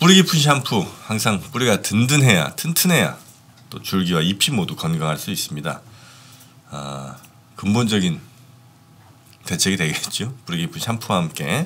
뿌리 깊은 샴푸 항상 뿌리가 든든해야 튼튼해야 또 줄기와 잎이 모두 건강할 수 있습니다. 근본적인 대책이 되겠죠. 뿌리 깊은 샴푸와 함께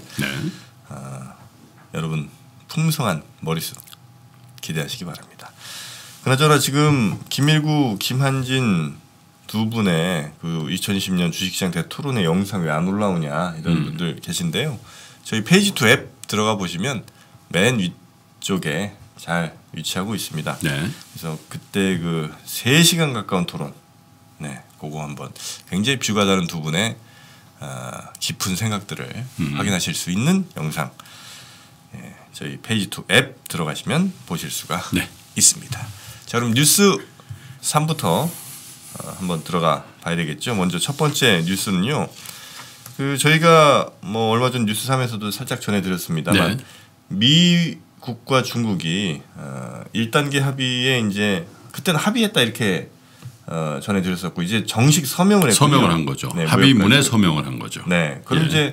여러분 풍성한 머리숱 기대하시기 바랍니다. 그나저나 지금 김일구, 김한진 두 분의 그 2020년 주식시장 대토론의 영상 왜 안 올라오냐 이런 분들 계신데요. 저희 페이지2 앱 들어가 보시면 맨 위쪽에 잘 위치하고 있습니다. 그래서 그때 그 3시간 가까운 토론, 그거 한번 굉장히 뷰가 다른 두 분의 깊은 생각들을 확인하실 수 있는 영상, 저희 페이지2 앱 들어가시면 보실 수가 있습니다. 자, 그럼 뉴스 3부터 한번 들어가 봐야 되겠죠. 먼저 첫 번째 뉴스는요. 그 저희가 뭐 얼마 전 뉴스 3에서도 살짝 전해드렸습니다만 미국과 중국이 1단계 합의에 이제 그때는 합의했다 이렇게 전해드렸었고 이제 정식 서명을 했군요. 서명을 한 거죠. 합의문에 서명을 한 거죠. 그럼 이제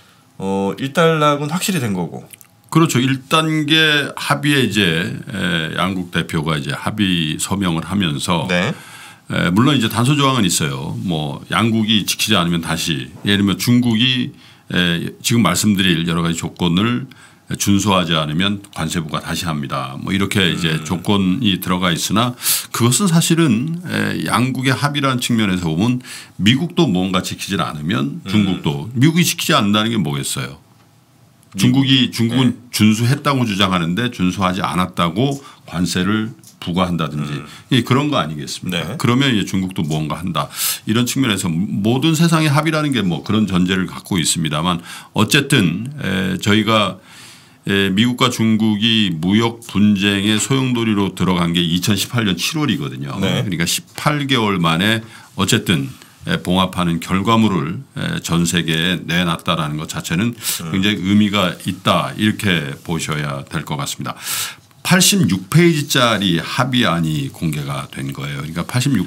일단락은 확실히 된 거고. 그렇죠. 1단계 합의에 이제 양국 대표가 이제 합의 서명을 하면서 물론 이제 단서 조항은 있어요. 뭐 양국이 지키지 않으면 다시 예를 들면 중국이 지금 말씀드릴 여러 가지 조건을 준수하지 않으면 관세부가 다시 합니다. 뭐 이렇게 이제 조건이 들어가 있으나 그것은 사실은 양국의 합의라는 측면에서 보면 미국도 뭔가 지키지 않으면 중국도 미국이 지키지 않는다는 게 뭐겠어요. 중국은 준수했다고 주장하는데 준수하지 않았다고 관세를 부과한다든지 그런 거 아니겠습니까? 그러면 이제 중국도 뭔가 한다. 이런 측면에서 모든 세상의 합의라는 게 뭐 그런 전제를 갖고 있습니다만 어쨌든 저희가 미국과 중국이 무역 분쟁의 소용돌이로 들어간 게 2018년 7월이거든요. 그러니까 18개월 만에 어쨌든 봉합하는 결과물을 전 세계에 내놨다라는 것 자체는 굉장히 의미가 있다 이렇게 보셔야 될 것 같습니다. 86페이지짜리 합의안이 공개가 된 거예요. 그러니까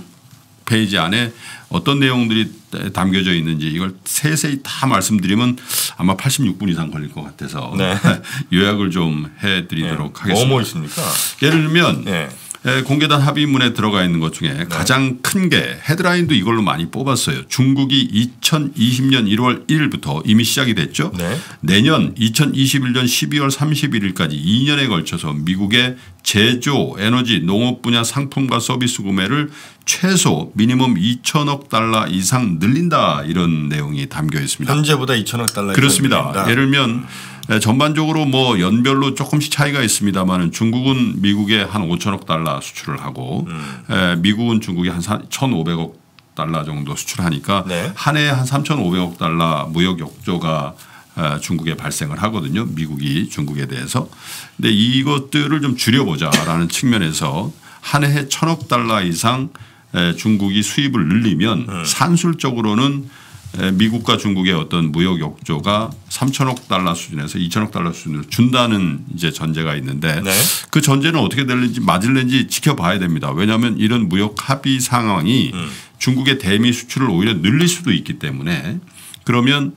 86페이지 안에 어떤 내용들이 담겨져 있는지 이걸 세세히 다 말씀드리면 아마 86분 이상 걸릴 것 같아서 요약을 좀 해드리도록 하겠습니다. 뭐 있습니까? 예를 들면 공개된 합의문에 들어가 있는 것 중에 가장 큰 게 헤드라인도 이걸로 많이 뽑았어요. 중국이 2020년 1월 1일부터 이미 시작이 됐죠. 내년 2021년 12월 31일까지 2년에 걸쳐서 미국의 제조, 에너지, 농업 분야 상품과 서비스 구매를 최소 미니멈 2천억 달러 이상 늘린다 이런 내용이 담겨 있습니다. 현재보다 2천억 달러 그렇습니다. 예를 들면 전반적으로 뭐 연별로 조금씩 차이가 있습니다만 중국은 미국에 한 5천억 달러 수출을 하고 미국은 중국에 한 1,500억 달러 정도 수출하니까 한 해에 한 3,500억 달러 무역 역조가 중국에 발생을 하거든요. 미국이 중국에 대해서. 근데 이것들을 좀 줄여보자라는 측면에서 한 해에 1,000억 달러 이상 중국이 수입을 늘리면 산술적으로는 미국과 중국의 어떤 무역 역조가 3천억 달러 수준에서 2천억 달러 수준으로 준다는 이제 전제가 있는데 그 전제는 어떻게 될는지 맞을는지 지켜봐야 됩니다. 왜냐하면 이런 무역 합의 상황이 중국의 대미 수출을 오히려 늘릴 수도 있기 때문에 그러면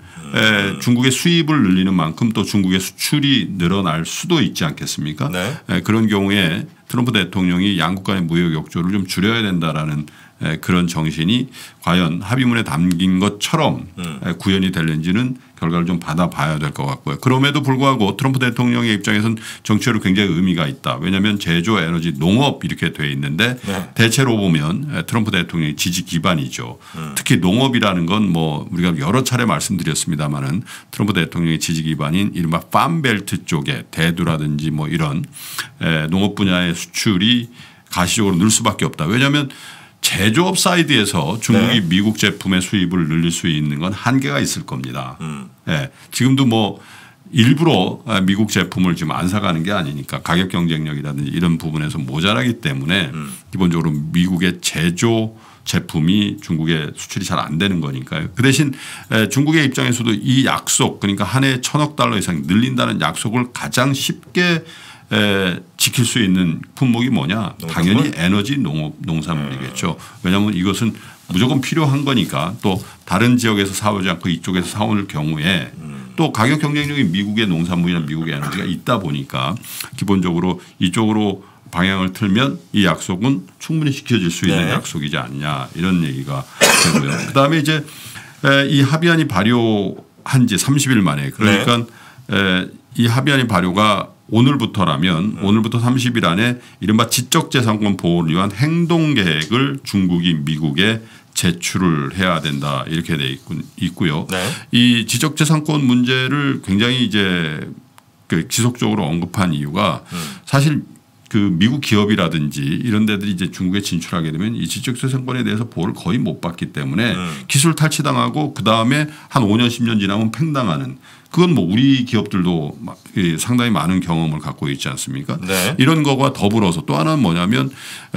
중국의 수입을 늘리는 만큼 또 중국의 수출이 늘어날 수도 있지 않겠습니까? 그런 경우에 트럼프 대통령이 양국 간의 무역 역조를 좀 줄여야 된다라는 그런 정신이 과연 합의문에 담긴 것처럼 구현이 될는지는 결과를 좀 받아봐야 될 것 같고요. 그럼에도 불구하고 트럼프 대통령의 입장에서는 정치적으로 굉장히 의미가 있다. 왜냐하면 제조, 에너지, 농업 이렇게 돼 있는데 대체로 보면 트럼프 대통령의 지지 기반이죠. 특히 농업이라는 건 뭐 우리가 여러 차례 말씀드렸습니다마는 트럼프 대통령의 지지 기반인 이른바 팜벨트 쪽에 대두라든지 뭐 이런 농업 분야의 수출이 가시적으로 늘 수밖에 없다. 왜냐하면 제조업 사이드에서 중국이 미국 제품의 수입을 늘릴 수 있는 건 한계가 있을 겁니다. 지금도 뭐 일부러 미국 제품을 지금 안 사가는 게 아니니까 가격 경쟁력이라든지 이런 부분에서 모자라기 때문에 기본적으로 미국의 제조 제품이 중국에 수출이 잘 안 되는 거니까요. 그 대신 중국의 입장에서도 이 약속 그러니까 한 해에 1,000억 달러 이상 늘린다는 약속을 가장 쉽게 지킬 수 있는 품목이 뭐냐? 당연히 에너지 농업 농산물이겠죠. 왜냐하면 이것은 무조건 필요한 거니까 또 다른 지역에서 사오지 않고 이쪽에서 사올 경우에 또 가격 경쟁력이 미국의 농산물이나 미국의 에너지가 있다 보니까 기본적으로 이쪽으로 방향을 틀면 이 약속은 충분히 지켜질 수 있는 약속이지 않냐 이런 얘기가 되고요. 그다음에 이제 이 합의안이 발효한 지 30일 만에 그러니까 이 합의안이 발효가 오늘부터라면 오늘부터 30일 안에 이른바 지적재산권 보호를 위한 행동계획을 중국이 미국에 제출을 해야 된다 이렇게 돼 있고요. 이 지적재산권 문제를 굉장히 이제 그 지속적으로 언급한 이유가 사실 그 미국 기업이라든지 이런 데들이 이제 중국에 진출하게 되면 이 지적재산권에 대해서 보호를 거의 못 받기 때문에 기술 탈취당하고 그 다음에 한 5년 10년 지나면 팽당하는 그건 뭐 우리 기업들도 상당히 많은 경험을 갖고 있지 않습니까? 이런 거와 더불어서 또 하나는 뭐냐면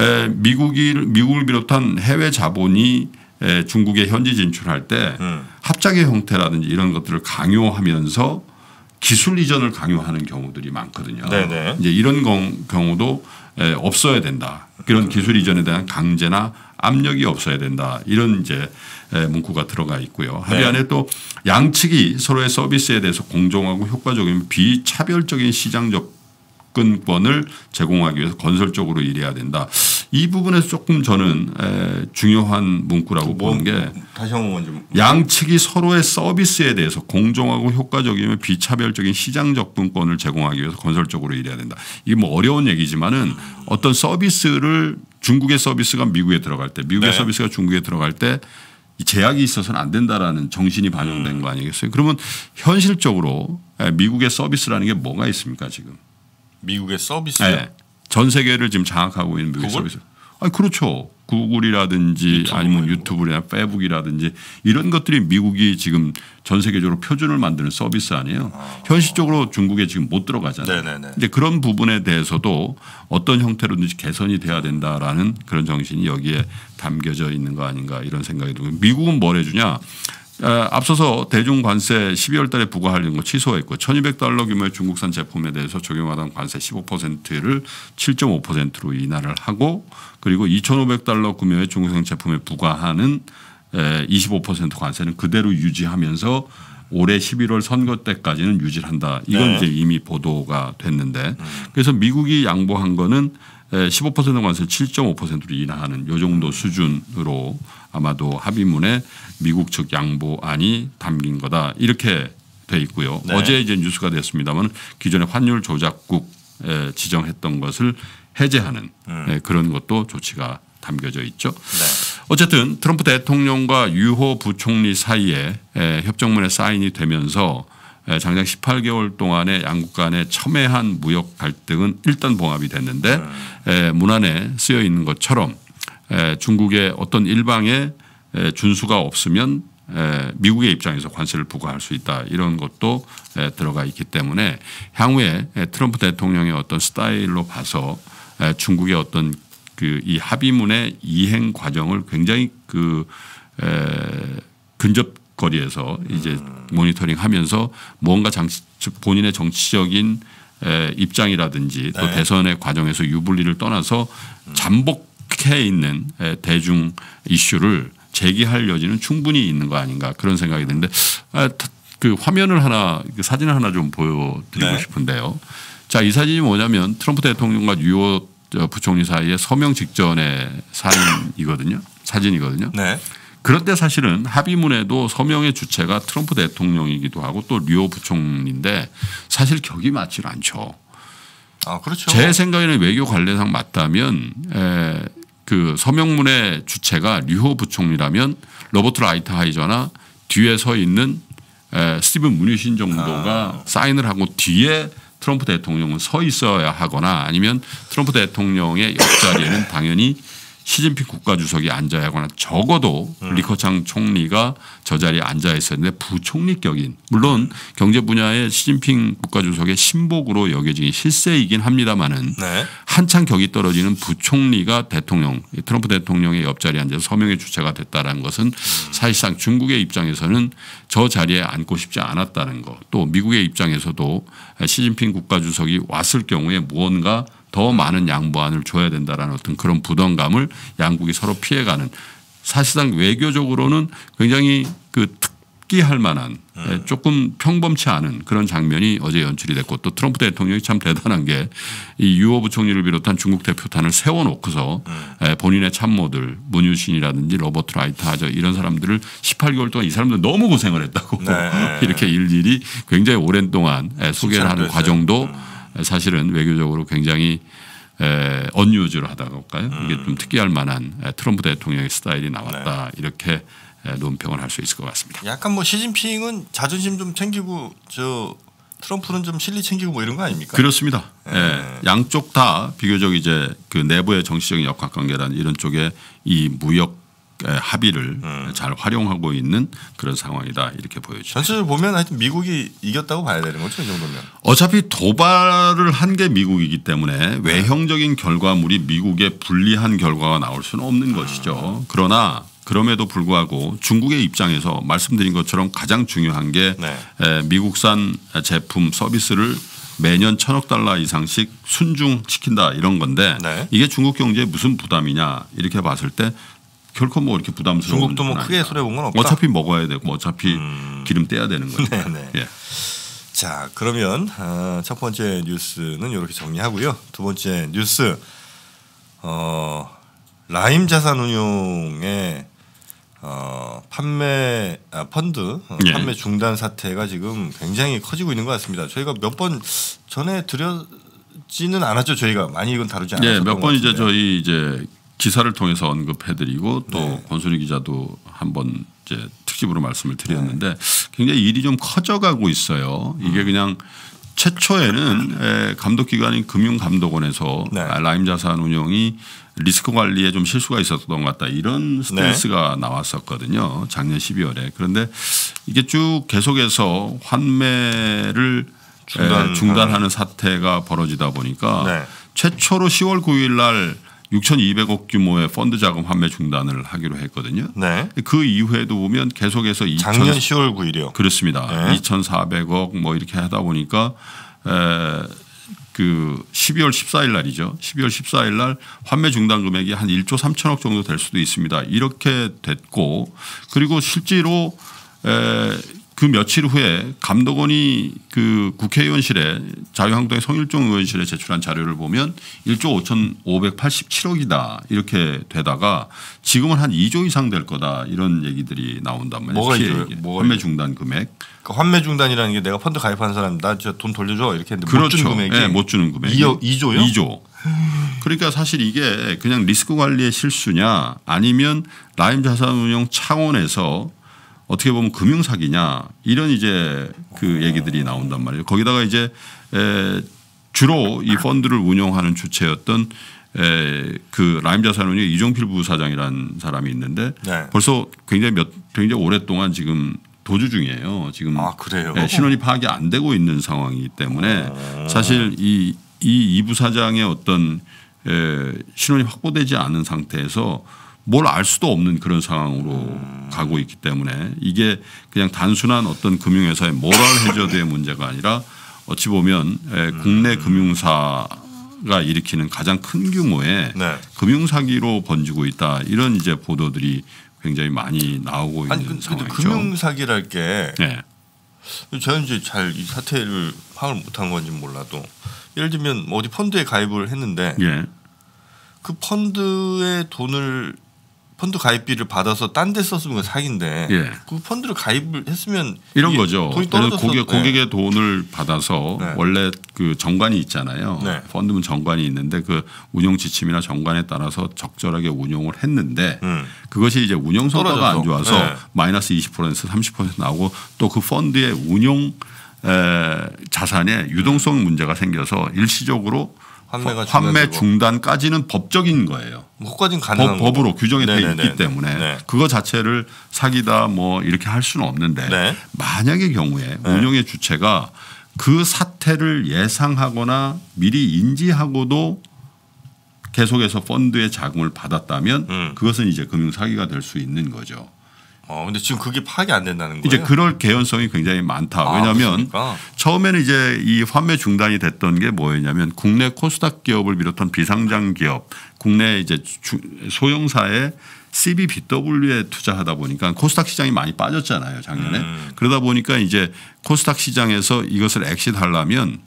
미국을 비롯한 해외 자본이 중국에 현지 진출할 때 합작의 형태라든지 이런 것들을 강요하면서 기술 이전을 강요하는 경우들이 많거든요. 이제 이런 경우도 없어야 된다. 그런 기술 이전에 대한 강제나 압력이 없어야 된다. 이런 이제 문구가 들어가 있고요. 합의안에 또 양측이 서로의 서비스에 대해서 공정하고 효과적인 비차별적인 시장 접근권을 제공하기 위해서 건설적으로 일해야 된다. 이 부분에서 조금 저는 중요한 문구라고 보는 게 다시 한번 좀 양측이 서로의 서비스에 대해서 공정하고 효과적이며 비차별적인 시장 접근권을 제공하기 위해서 건설적으로 일해야 된다. 이게 뭐 어려운 얘기지만은 어떤 서비스를 중국의 서비스가 미국에 들어갈 때 미국의 서비스가 중국에 들어갈 때 이 제약이 있어서는 안 된다라는 정신이 반영된 거 아니겠어요? 그러면 현실적으로 미국의 서비스라는 게 뭐가 있습니까 지금? 미국의 서비스요? 전 세계를 지금 장악하고 있는 미국의 서비스. 그렇죠. 구글이라든지 아니면 유튜브나 페북이라든지 이런 것들이 미국이 지금 전 세계적으로 표준을 만드는 서비스 아니에요. 현실적으로 중국에 지금 못 들어가잖아요. 이제 그런 부분에 대해서도 어떤 형태로든지 개선이 돼야 된다라는 그런 정신이 여기에 담겨져 있는 거 아닌가 이런 생각이 들고 미국은 뭘 해주냐. 앞서서 대중 관세 12월 달에 부과하려는 거 취소했고 $1,200 규모의 중국산 제품에 대해서 적용하던 관세 15%를 7.5%로 인하를 하고 그리고 $2,500 규모의 중국산 제품에 부과하는 25% 관세는 그대로 유지하면서 올해 11월 선거 때까지는 유지를 한다. 이건 이제 이미 보도가 됐는데 그래서 미국이 양보한 거는 15% 관세 7.5%로 인하하는 이 정도 수준으로 아마도 합의문에 미국 측 양보안이 담긴 거다 이렇게 돼 있고요. 어제 이제 뉴스가 됐습니다만 기존의 환율 조작국 지정했던 것을 해제하는 그런 것도 조치가 담겨져 있죠. 어쨌든 트럼프 대통령과 유호 부총리 사이에 협정문에 사인이 되면서 장장 18개월 동안의 양국 간의 첨예한 무역 갈등은 일단 봉합이 됐는데 문안에 쓰여 있는 것처럼 중국의 어떤 일방의 준수가 없으면 미국의 입장에서 관세를 부과할 수 있다 이런 것도 들어가 있기 때문에 향후에 트럼프 대통령의 어떤 스타일로 봐서 중국의 어떤 그 이 합의문의 이행 과정을 굉장히 그 근접거리에서 이제 모니터링하면서 뭔가 본인의 정치적인 입장이라든지 또 대선의 과정에서 유불리를 떠나서 잠복해 있는 대중 이슈를 제기할 여지는 충분히 있는 거 아닌가 그런 생각이 드는데 그 화면을 하나 그 사진을 하나 좀 보여드리고 싶은데요. 자, 이 사진이 뭐냐면 트럼프 대통령과 유호 부총리 사이의 서명 직전의 사진이거든요. 그런데 사실은 합의문에도 서명의 주체가 트럼프 대통령이기도 하고 또 류호 부총리인데 사실 격이 맞질 않죠. 그렇죠. 제 생각에는 외교 관례상 맞다면 그 서명문의 주체가 류호 부총리라면 로버트 라이트하이저나 뒤에 서 있는 스티븐 무니신 정도가 사인을 하고 뒤에 트럼프 대통령은 서 있어야 하거나 아니면 트럼프 대통령의 옆자리에는 당연히 시진핑 국가주석이 앉아야 하거나 적어도 리커창 총리가 저 자리에 앉아 있었는데 부총리격인 물론 경제 분야의 시진핑 국가주석의 신복으로 여겨지기 실세이긴 합니다마는 한창 격이 떨어지는 부총리가 트럼프 대통령의 옆자리에 앉아서 서명의 주체가 됐다는 것은 사실상 중국의 입장에서는 저 자리에 앉고 싶지 않았다는 것 또 미국의 입장에서도 시진핑 국가주석이 왔을 경우에 무언가 더 많은 양보안을 줘야 된다라는 어떤 그런 부담감을 양국이 서로 피해가는 사실상 외교적으로는 굉장히 그 특기할 만한 조금 평범치 않은 그런 장면이 어제 연출이 됐고 또 트럼프 대통령이 참 대단한 게 이 유호 부총리를 비롯한 중국 대표단을 세워놓고서 본인의 참모들 문유신이라든지 로버트 라이트 하저 이런 사람들을 18개월 동안 이 사람들 너무 고생을 했다고 네. 이렇게 일일이 굉장히 오랜 동안 소개를 하는 과정도 사실은 외교적으로 굉장히 언유즈하다고 할까요? 이게 좀 특이할 만한 트럼프 대통령의 스타일이 나왔다 이렇게 논평을 할 수 있을 것 같습니다. 약간 뭐 시진핑은 자존심 좀 챙기고 저 트럼프는 좀 실리 챙기고 뭐 이런 거 아닙니까? 그렇습니다. 양쪽 다 비교적 이제 그 내부의 정치적인 역학관계란 이런 쪽에 이 무역 합의를 잘 활용하고 있는 그런 상황이다 이렇게 보여지죠. 전체적으로 보면 하여튼 미국이 이겼다고 봐야 되는 거죠, 이 정도면. 어차피 도발을 한 게 미국이기 때문에 외형적인 결과물이 미국에 불리한 결과가 나올 수는 없는 것이죠. 그러나 그럼에도 불구하고 중국의 입장에서 말씀드린 것처럼 가장 중요한 게 미국산 제품 서비스를 매년 1,000억 달러 이상씩 순중시킨다 이런 건데 이게 중국 경제에 무슨 부담이냐 이렇게 봤을 때 결코 뭐 이렇게 부담스러운 중국도 뭐 크게 손해본 건 없다. 어차피 먹어야 되고 어차피 기름 떼야 되는 거죠. 예. 자 그러면 첫 번째 뉴스는 이렇게 정리하고요. 두 번째 뉴스 라임 자산운용의 펀드 판매 중단 사태가 지금 굉장히 커지고 있는 것 같습니다. 저희가 몇 번 전에 드렸지는 않았죠. 저희가 많이 이건 다루지 않았어요. 몇 번 이제 저희 이제 기사를 통해서 언급해드리고 또 권순희 기자도 한번 이제 특집으로 말씀을 드렸는데 굉장히 일이 좀 커져가고 있어요. 이게 그냥 최초에는 감독기관인 금융감독원에서 라임 자산운용이 리스크 관리에 좀 실수가 있었던 것 같다 이런 스탠스가 나왔었거든요. 작년 12월에. 그런데 이게 쭉 계속해서 환매를 중단하는 사태가 벌어지다 보니까 최초로 10월 9일 날 6,200억 규모의 펀드 자금 환매 중단을 하기로 했거든요. 그 이후에도 보면 계속해서 작년 10월 9일이요. 그렇습니다. 2,400억 뭐 이렇게 하다 보니까 그 12월 14일 날이죠. 12월 14일 날 환매 중단 금액이 한 1조 3천억 정도 될 수도 있습니다. 이렇게 됐고 그리고 실제로 그 며칠 후에 감독원이 그 국회의원실에 자유한국당의 성일종 의원실에 제출한 자료를 보면 1조 5,587억이다 이렇게 되다가 지금은 한 2조 이상 될 거다 이런 얘기들이 나온단 말이에요. 뭐가 2조예요? 환매 중단 금액. 그 환매 중단이라는 게 내가 펀드 가입한 사람 나 진짜 돈 돌려줘 이렇게 했는데 그렇죠. 못 주는 금액이 네, 못 주는 금액. 2조요? 2조. 그러니까 사실 이게 그냥 리스크 관리의 실수냐 아니면 라임 자산운용 차원에서 어떻게 보면 금융 사기냐 이런 이제 그 얘기들이 나온단 말이에요. 거기다가 이제 주로 이 펀드를 운용하는 주체였던 그 라임 자산운용 이종필 부사장이라는 사람이 있는데 벌써 굉장히 오랫동안 지금 도주 중이에요. 지금 그래요? 신원이 파악이 안 되고 있는 상황이기 때문에 사실 이 부사장의 어떤 신원이 확보되지 않은 상태에서 뭘 알 수도 없는 그런 상황으로 가고 있기 때문에 이게 그냥 단순한 어떤 금융회사의 모럴 해저드의 문제가 아니라 어찌 보면 국내 금융사가 일으키는 가장 큰 규모의 금융사기로 번지고 있다 이런 이제 보도들이 굉장히 많이 나오고 있는 상황이죠. 금융사기랄 게 저는 이제 잘 이 사태를 파악을 못한 건지 몰라도 예를 들면 어디 펀드에 가입을 했는데 그 펀드의 돈을 펀드 가입비를 받아서 딴 데 썼으면 그건 사기인데 그 펀드를 가입을 했으면 이런 거죠. 돈이 떨어졌어. 고객의 돈을 받아서 원래 그 정관이 있잖아요. 펀드는 정관이 있는데 그 운용 지침이나 정관에 따라서 적절하게 운용을 했는데 그것이 이제 운용 성과가 안 좋아서 마이너스 20%에서 30% 나오고 또 그 펀드의 운용 자산에 유동성 문제가 생겨서 일시적으로 환매 중단까지는 법적인 거예요. 그것까지는 가능한 법으로 규정이 되어 있기 때문에 그거 자체를 사기다 뭐 이렇게 할 수는 없는데 만약의 경우에 운용의 주체가 그 사태를 예상하거나 미리 인지하고도 계속해서 펀드의 자금을 받았다면 그것은 이제 금융 사기가 될 수 있는 거죠. 근데 지금 그게 파악이 안 된다는 거예요? 이제 그럴 개연성이 굉장히 많다. 왜냐하면 처음에는 이제 이 환매 중단이 됐던 게 뭐였냐면 국내 코스닥 기업을 비롯한 비상장 기업, 국내 이제 소형사의 CBBW에 투자하다 보니까 코스닥 시장이 많이 빠졌잖아요 작년에. 그러다 보니까 이제 코스닥 시장에서 이것을 엑시트하려면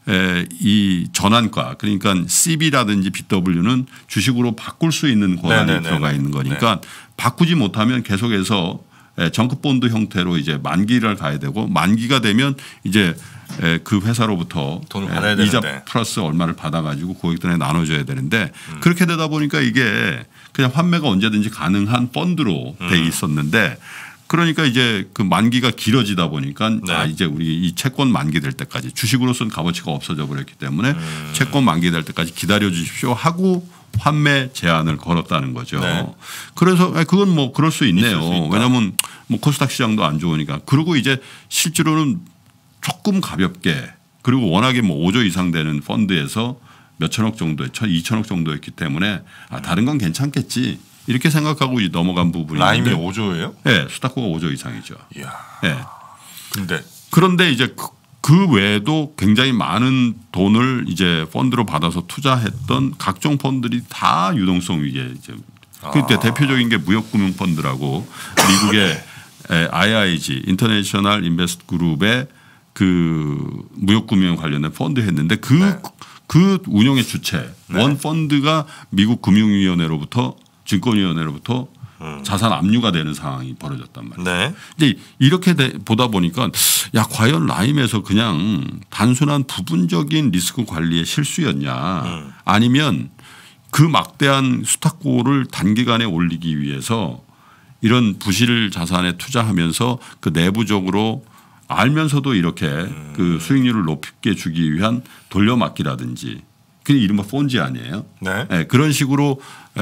이 전환가 그러니까 CB라든지 BW는 주식으로 바꿀 수 있는 권한이 들어가 있는 거니까 바꾸지 못하면 계속해서 정크본드 형태로 이제 만기를 가야 되고 만기가 되면 이제 그 회사로부터 돈을 받아야 이자 되는데. 플러스 얼마를 받아가지고 고객들에 나눠줘야 되는데 그렇게 되다 보니까 이게 그냥 환매가 언제든지 가능한 펀드로 돼 있었는데 그러니까 이제 그 만기가 길어지다 보니까 아 이제 우리 이 채권 만기될 때까지 주식으로서는 값어치가 없어져 버렸기 때문에 채권 만기될 때까지 기다려 주십시오 하고 환매 제한을 걸었다는 거죠. 네. 그래서 그건 뭐 그럴 수 있네요. 있을 수 있다. 왜냐하면 뭐 코스닥 시장도 안 좋으니까. 그리고 이제 실제로는 조금 가볍게 그리고 워낙에 뭐 5조 이상 되는 펀드에서 몇 천억 정도에 2천억 정도였기 때문에 아 다른 건 괜찮겠지 이렇게 생각하고 이제 넘어간 부분이 라임이 있는데 5조예요? 네, 수다코가 5조 이상이죠. 이야. 네. 근데 그런데 이제 그 외에도 굉장히 많은 돈을 이제 펀드로 받아서 투자했던 각종 펀드들이 다 유동성 위기에 이제 그때 대표적인 게 무역금융 펀드라고 미국의 IIG 인터내셔널 인베스트 그룹의 그 무역금융 관련된 펀드 했는데 그 운영의 주체 원 펀드가 미국 금융위원회로부터 증권위원회로부터 자산 압류가 되는 상황이 벌어졌단 말이에요. 네. 근데 이렇게 보다 보니까 야 과연 라임에서 그냥 단순한 부분적인 리스크 관리의 실수였냐 아니면 그 막대한 수탁고를 단기간에 올리기 위해서 이런 부실 자산에 투자하면서 그 내부적으로 알면서도 이렇게 그 수익률을 높게 주기 위한 돌려막기라든지 그 이른바 폰지 아니에요. 네. 네, 그런 식으로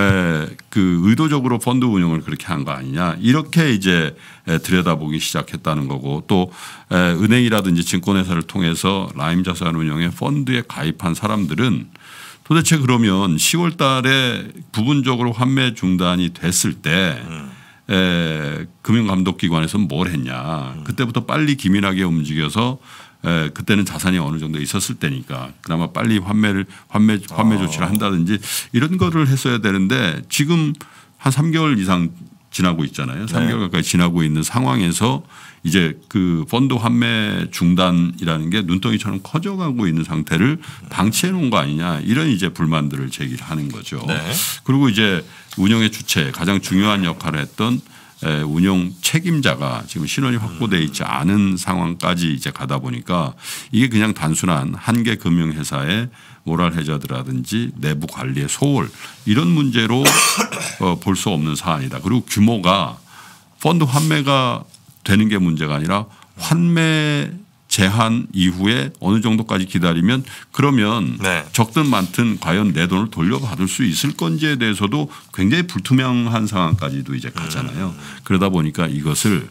그 의도적으로 펀드 운영을 그렇게 한 거 아니냐 이렇게 이제 들여다보기 시작했다는 거고 또 은행이라든지 증권회사를 통해서 라임 자산 운용의 펀드에 가입한 사람들은 도대체 그러면 10월 달에 부분적으로 환매 중단이 됐을 때 금융감독기관에서는 뭘 했냐. 그때부터 빨리 기민하게 움직여서 그때는 자산이 어느 정도 있었을 때니까 그나마 빨리 환매 조치를 한다든지 이런 거를 했어야 되는데 지금 한 3개월 이상 지나고 있잖아요. 3개월 가까이 지나고 있는 상황에서 이제 그 펀드 환매 중단이라는 게 눈덩이처럼 커져가고 있는 상태를 방치해 놓은 거 아니냐 이런 이제 불만들을 제기하는 거죠. 네. 그리고 이제 운영의 주체 가장 중요한 역할을 했던 운영 책임자가 지금 신원이 확보되어 있지 않은 상황까지 이제 가다 보니까 이게 그냥 단순한 한 개 금융회사의 모랄 해저드라든지 내부 관리의 소홀 이런 문제로 볼 수 없는 사안이다. 그리고 규모가 펀드 환매가 되는 게 문제가 아니라 환매 제한 이후에 어느 정도까지 기다리면 그러면 적든 많든 과연 내 돈을 돌려받을 수 있을 건지에 대해서도 굉장히 불투명한 상황까지도 이제 가잖아요. 그러다 보니까 이것을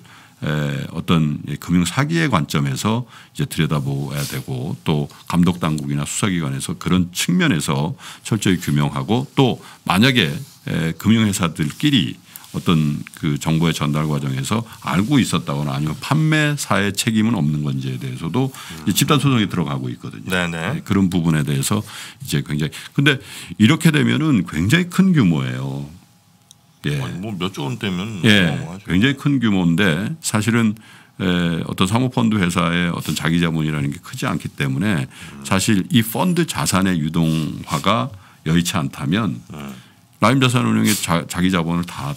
어떤 금융 사기의 관점에서 이제 들여다보아야 되고 또 감독 당국이나 수사기관에서 그런 측면에서 철저히 규명하고 또 만약에 금융회사들끼리 어떤 그 정보의 전달 과정에서 알고 있었다거나 아니면 판매사의 책임은 없는 건지에 대해서도 집단 소송이 들어가고 있거든요. 네네. 그런 부분에 대해서 이제 굉장히 근데 이렇게 되면은 굉장히 큰 규모예요. 예. 뭐 몇 조 원대면 예. 굉장히 큰 규모인데 사실은 어떤 사모펀드 회사의 어떤 자기 자본이라는 게 크지 않기 때문에 사실 이 펀드 자산의 유동화가 여의치 않다면 라임 자산운용의 자기 자본을 다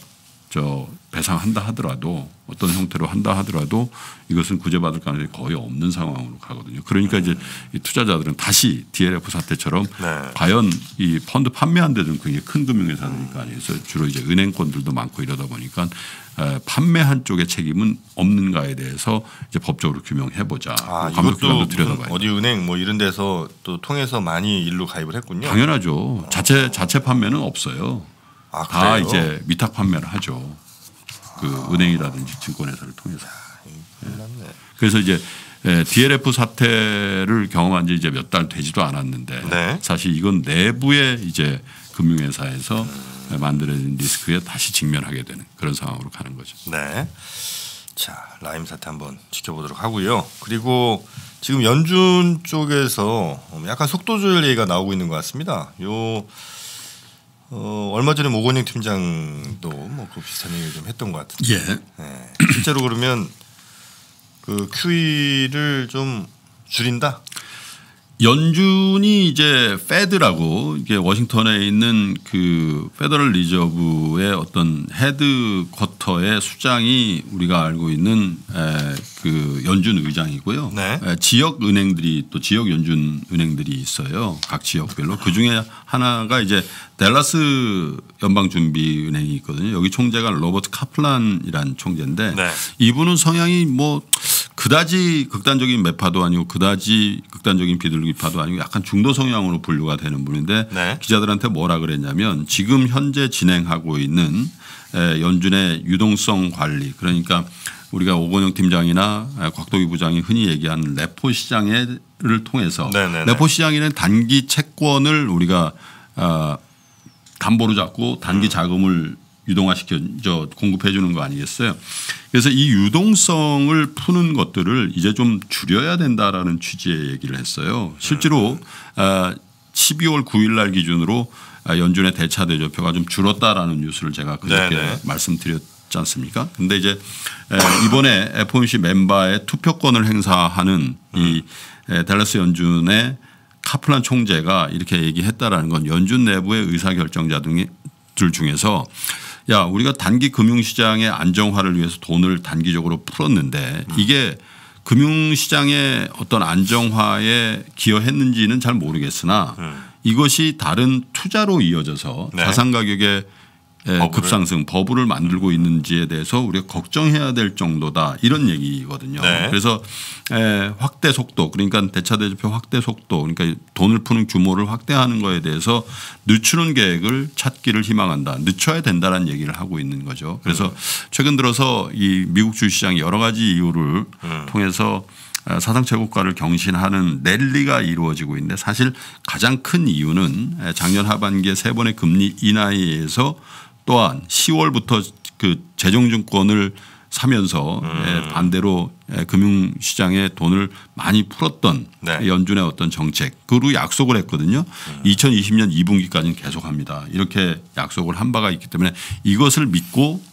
배상한다 하더라도 어떤 형태로 한다 하더라도 이것은 구제받을 가능성이 거의 없는 상황으로 가거든요. 그러니까 이제 이 투자자들은 다시 DLF 사태처럼 과연 이 펀드 판매한 데는 굉장히 큰 금융회사들이니까 그래서 주로 이제 은행권들도 많고 이러다 보니까 판매한 쪽의 책임은 없는가에 대해서 이제 법적으로 규명해 보자. 감독기관도 들여다봐야 어디 은행 뭐 이런 데서 또 통해서 많이 일로 가입을 했군요. 당연하죠. 자체 판매는 없어요. 다 이제 위탁 판매를 하죠. 그 은행이라든지 증권회사를 통해서. 그래서 이제 DLF 사태를 경험한 지 이제 몇 달 되지도 않았는데 사실 이건 내부의 이제 금융회사에서 만들어진 리스크에 다시 직면하게 되는 그런 상황으로 가는 거죠. 네. 자, 라임 사태 한번 지켜보도록 하고요. 그리고 지금 연준 쪽에서 약간 속도 조절 얘기가 나오고 있는 것 같습니다. 얼마 전에 오건영 팀장도 뭐 그 비슷한 얘기를 좀 했던 것 같은데. 예. 네. 실제로 그러면 그 QE를 좀 줄인다. 연준이 이제 페드라고 이게 워싱턴에 있는 그 페더럴 리저브의 어떤 헤드 쿼터의 수장이 우리가 알고 있는 그 연준 의장이고요. 네. 지역 은행들이 또 지역 연준 은행들이 있어요. 각 지역별로 그 중에 하나가 이제 댈러스 연방준비은행이 있거든요. 여기 총재가 로버트 카플란이란 총재인데 네. 이분은 성향이 뭐 그다지 극단적인 매파도 아니고 그다지 극단적인 비둘기파도 아니고 약간 중도 성향으로 분류가 되는 분인데 네. 기자들한테 뭐라 그랬냐면 지금 현재 진행하고 있는 연준의 유동성 관리 그러니까 우리가 오건영 팀장이나 곽도기 부장이 흔히 얘기하는 레포 시장을 통해서 네네네. 레포 시장에는 단기 채권을 우리가 담보로 잡고 단기 자금을 유동화시켜 공급해 주는 거 아니겠어요. 그래서 이 유동성을 푸는 것들을 이제 좀 줄여야 된다라는 취지의 얘기를 했어요. 실제로 12월 9일 날 기준으로 연준의 대차 대조표가 좀 줄었다라는 뉴스를 제가 그렇게 말씀드렸지 않습니까? 근데 이제 이번에 FOMC 멤버의 투표권을 행사하는 이 댈러스 연준의 카플란 총재가 이렇게 얘기했다라는 건 연준 내부의 의사결정자들 중에서 야 우리가 단기 금융시장의 안정화를 위해서 돈을 단기적으로 풀었는데 이게 금융시장의 어떤 안정화에 기여했는지는 잘 모르겠으나 이것이 다른 투자로 이어져서 네. 자산 가격의 급상승 버블을 만들고 있는지에 대해서 우리가 걱정해야 될 정도다 이런 얘기거든요. 네. 그래서 확대 속도 그러니까 대차 대조표 확대 속도 그러니까 돈을 푸는 규모를 확대하는 거에 대해서 늦추는 계획을 찾기를 희망한다. 늦춰야 된다는 얘기를 하고 있는 거죠. 그래서 최근 들어서 이 미국 주시장이 여러 가지 이유를 통해서 사상 최고가를 경신하는 랠리가 이루어지고 있는데 사실 가장 큰 이유는 작년 하반기에 3번의 금리 인하에 의해서 또한 10월부터 그 재정증권을 사면서 반대로 금융시장에 돈을 많이 풀었던 네. 연준의 어떤 정책 그로 약속을 했거든요. 2020년 2분기까지는 계속합니다. 이렇게 약속을 한 바가 있기 때문에 이것을 믿고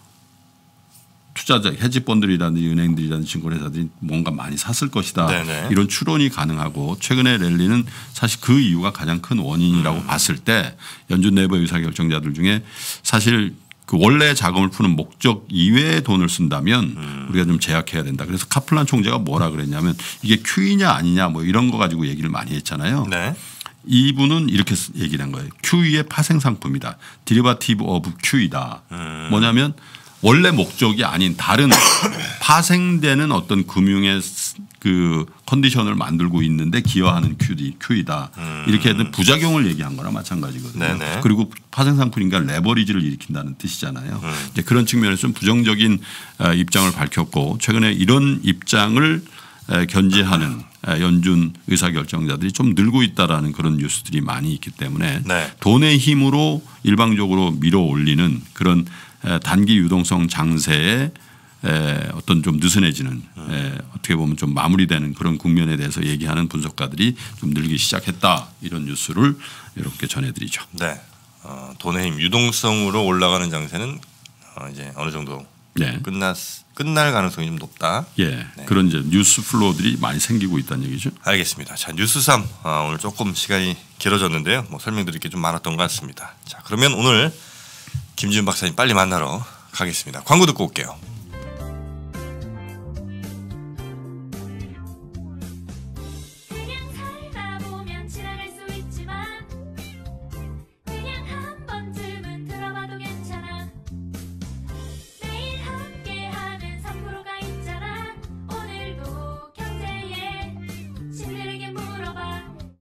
투자자 헤지펀드라든지 은행들이라든지 증권회사들이 뭔가 많이 샀을 것이다. 네네. 이런 추론이 가능하고 최근의 랠리는 사실 그 이유가 가장 큰 원인이라고 봤을 때 연준 내부 의사결정자들 중에 사실 그 원래 자금을 푸는 목적 이외의 돈을 쓴다면 우리가 좀 제약해야 된다. 그래서 카플란 총재가 뭐라 그랬냐면 이게 QE냐 아니냐 뭐 이런 거 가지고 얘기를 많이 했잖아요. 네. 이분은 이렇게 얘기를 한 거예요. QE의 파생 상품이다. 디리바티브 오브 QE다. 뭐냐면 원래 목적이 아닌 다른 파생되는 어떤 금융의 그 컨디션을 만들고 있는데 기여하는 QE다. 이렇게 해도 부작용을 얘기한 거나 마찬가지거든요. 네네. 그리고 파생 상품이니까 레버리지를 일으킨다는 뜻이잖아요. 이제 그런 측면에서 좀 부정적인 입장을 밝혔고 최근에 이런 입장을 견지하는 연준 의사결정자들이 좀 늘고 있다라는 그런 뉴스들이 많이 있기 때문에 네. 돈의 힘으로 일방적으로 밀어올리는 그런 단기 유동성 장세에 어떤 좀 느슨해지는 어떻게 보면 좀 마무리되는 그런 국면에 대해서 얘기하는 분석가들이 좀 늘기 시작했다 이런 뉴스를 이렇게 전해드리죠. 네. 돈의 힘 유동성으로 올라가는 장세는 이제 어느 정도 네. 끝날 가능성이 좀 높다. 예, 네. 그런 이제 뉴스 플로우들이 많이 생기고 있다는 얘기죠. 알겠습니다. 자 뉴스 3 오늘 조금 시간이 길어졌는데요. 뭐 설명드릴 게 좀 많았던 것 같습니다. 자 그러면 오늘 김지훈 박사님 빨리 만나러 가겠습니다. 광고 듣고 올게요.